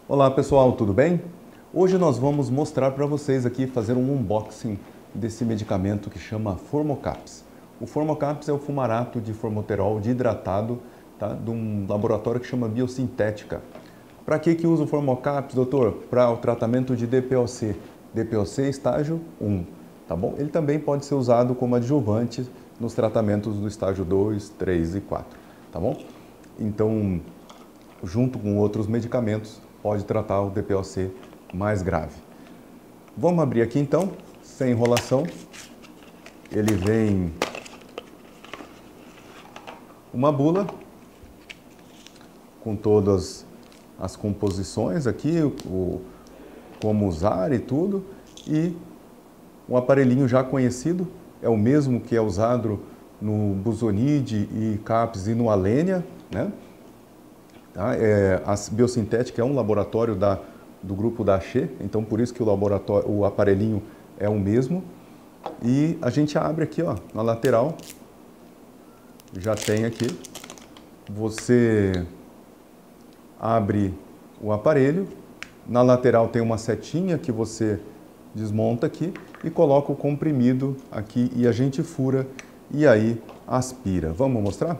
Olá pessoal, tudo bem? Hoje nós vamos mostrar para vocês aqui, fazer um unboxing desse medicamento que chama Formocaps. O Formocaps é o fumarato de formoterol dihidratado, tá? De um laboratório que chama Biosintética. Para que usa o Formocaps, doutor? Para o tratamento de DPOC. DPOC estágio 1, tá bom? Ele também pode ser usado como adjuvante nos tratamentos do estágio 2, 3 e 4, tá bom? Então, junto com outros medicamentos, pode tratar o DPOC mais grave. Vamos abrir aqui então, sem enrolação. Ele vem uma bula com todas as composições aqui, como usar e tudo, e um aparelhinho já conhecido, é o mesmo que é usado no Buzonide e CAPS e no Alenia, né? A Biosintética é um laboratório do grupo da Axê, então por isso que o aparelhinho é o mesmo. E a gente abre aqui, ó, na lateral, já tem aqui, você abre o aparelho, na lateral tem uma setinha que você desmonta aqui e coloca o comprimido aqui e a gente fura e aí aspira. Vamos mostrar?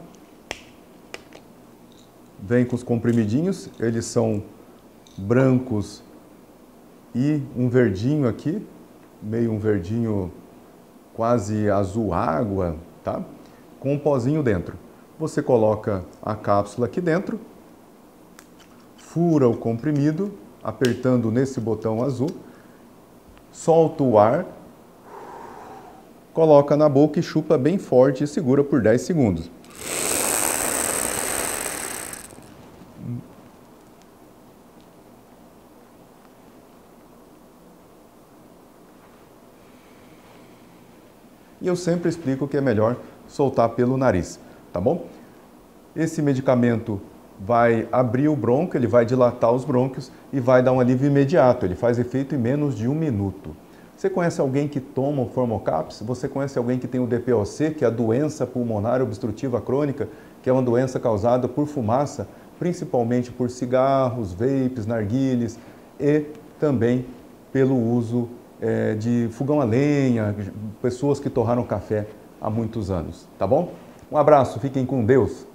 Vem com os comprimidinhos, eles são brancos e um verdinho aqui, meio um verdinho quase azul água, tá? Com um pozinho dentro. Você coloca a cápsula aqui dentro, fura o comprimido, apertando nesse botão azul, solta o ar, coloca na boca e chupa bem forte e segura por 10 segundos. E eu sempre explico que é melhor soltar pelo nariz, tá bom? Esse medicamento vai abrir o brônquio, ele vai dilatar os brônquios e vai dar um alívio imediato. Ele faz efeito em menos de 1 minuto. Você conhece alguém que toma o Formocaps? Você conhece alguém que tem o DPOC, que é a doença pulmonar obstrutiva crônica, que é uma doença causada por fumaça, principalmente por cigarros, vapes, narguilés e também pelo uso de fogão a lenha, pessoas que torraram café há muitos anos, tá bom? Um abraço, fiquem com Deus!